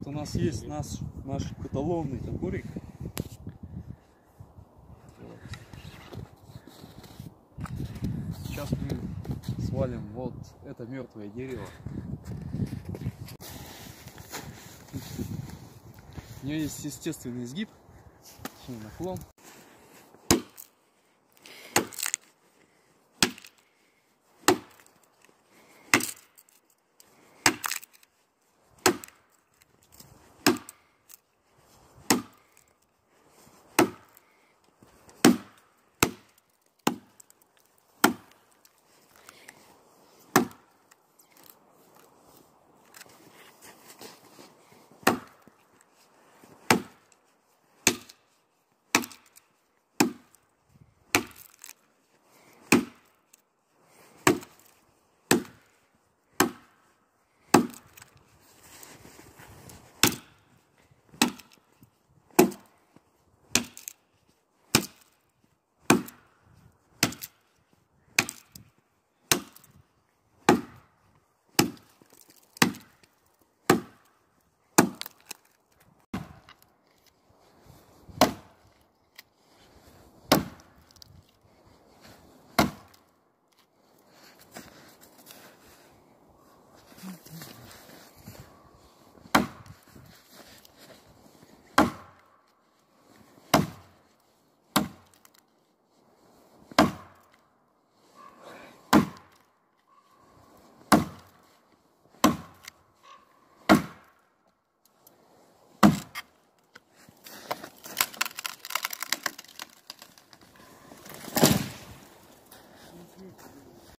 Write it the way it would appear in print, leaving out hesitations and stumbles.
У нас есть наш каталонный топорик. Вот. Сейчас мы свалим вот это мертвое дерево. У нее есть естественный изгиб, наклон.